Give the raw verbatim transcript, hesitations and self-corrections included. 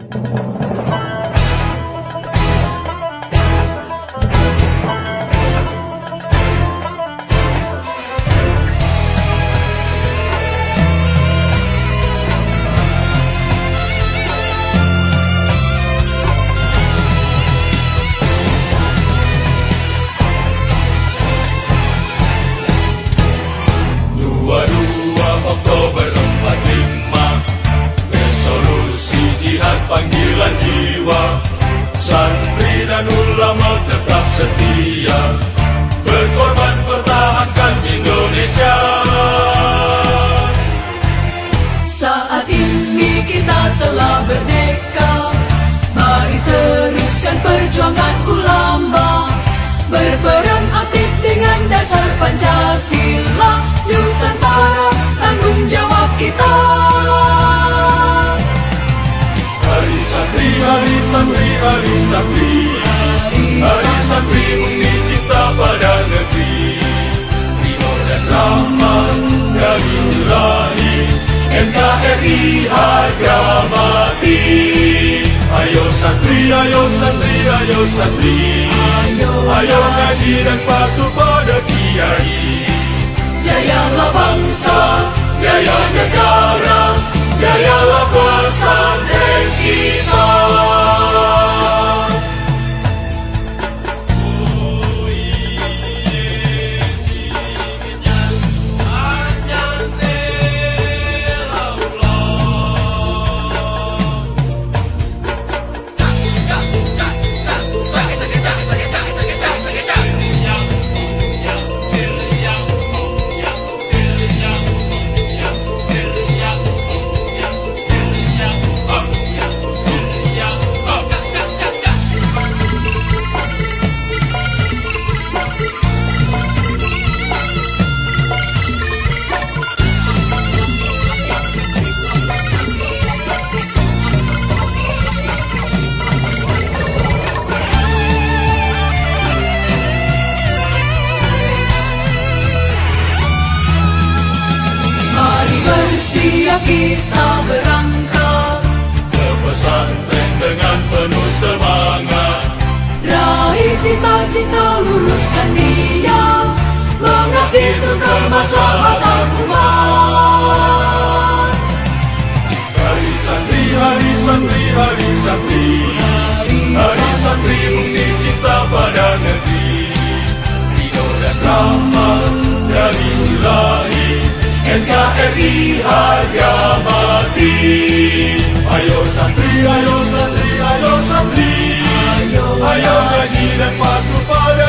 dua puluh dua Oktober empat puluh lima, resolusi jihad panggilan jiwa, santri dan ulama tetap setia, berkorban pertahankan Indonesia. Saat ini kita telah merdeka, mari teruskan perjuangan ulama, berperan aktif dengan dasar Pancasila, Nusantara tanggung jawab kita. Hari santri, hari santri, hari santri, hari santri mengabdi cipta pada negeri, ridho dan rahmat dari Ilahi, N K R I harga mati. Ayo santri, ayo santri, ayo santri, ayo ngaji dan patuh pada kiai. Jayalah bangsa, Jaya negara, jayalah pesantren kita. bersiap kita berangkat ke pesantren dengan penuh semangat, raih cita-cita, luruskan niat, mengabdi untuk kemaslahatan umat. Hari santri, hari santri, hari santri, hari santri mengabdi cipta pada negeri, ridho dan rahmat dari Ilahi, N K R I harga mati. Ayo santri, ayo santri, ayo santri, ayo ngaji dan patuh pada